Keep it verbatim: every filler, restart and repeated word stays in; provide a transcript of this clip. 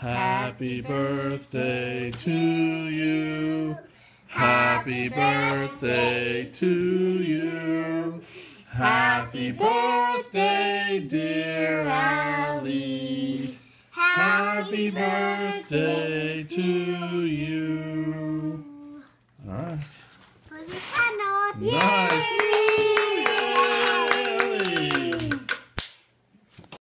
Happy birthday to you. Happy birthday to you. Happy birthday, dear Ellie. Happy birthday to you. All right. Nice.